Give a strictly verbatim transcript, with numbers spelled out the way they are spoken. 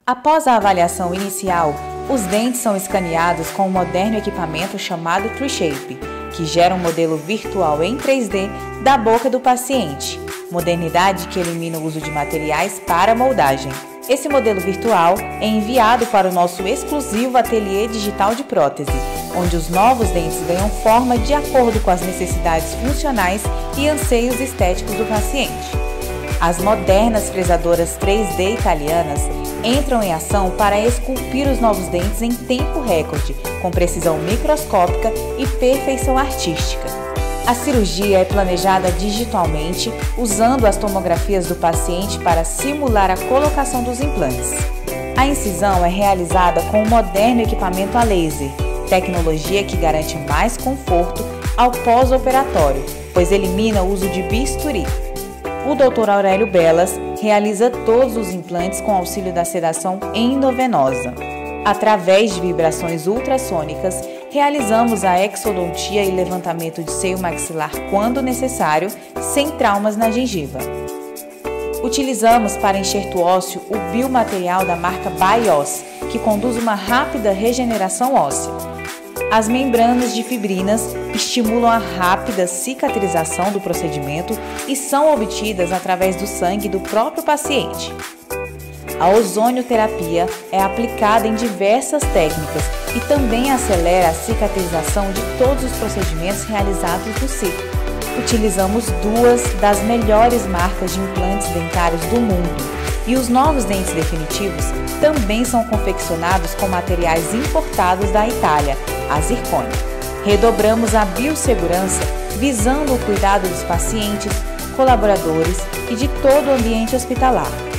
Após a avaliação inicial, os dentes são escaneados com um moderno equipamento chamado TreeShape, que gera um modelo virtual em três D da boca do paciente, modernidade que elimina o uso de materiais para moldagem. Esse modelo virtual é enviado para o nosso exclusivo ateliê digital de prótese, onde os novos dentes ganham forma de acordo com as necessidades funcionais e anseios estéticos do paciente. As modernas fresadoras três D italianas entram em ação para esculpir os novos dentes em tempo recorde, com precisão microscópica e perfeição artística. A cirurgia é planejada digitalmente, usando as tomografias do paciente para simular a colocação dos implantes. A incisão é realizada com um moderno equipamento a laser, tecnologia que garante mais conforto ao pós-operatório, pois elimina o uso de bisturi. O doutor Aurélio Belas realiza todos os implantes com auxílio da sedação endovenosa. Através de vibrações ultrassônicas, realizamos a exodontia e levantamento de seio maxilar quando necessário, sem traumas na gengiva. Utilizamos para enxerto ósseo o biomaterial da marca Bios, que conduz uma rápida regeneração óssea. As membranas de fibrinas estimulam a rápida cicatrização do procedimento e são obtidas através do sangue do próprio paciente. A ozonioterapia é aplicada em diversas técnicas e também acelera a cicatrização de todos os procedimentos realizados no ciclo. Utilizamos duas das melhores marcas de implantes dentários do mundo e os novos dentes definitivos também são confeccionados com materiais importados da Itália, a zircônio. Redobramos a biossegurança visando o cuidado dos pacientes, colaboradores e de todo o ambiente hospitalar.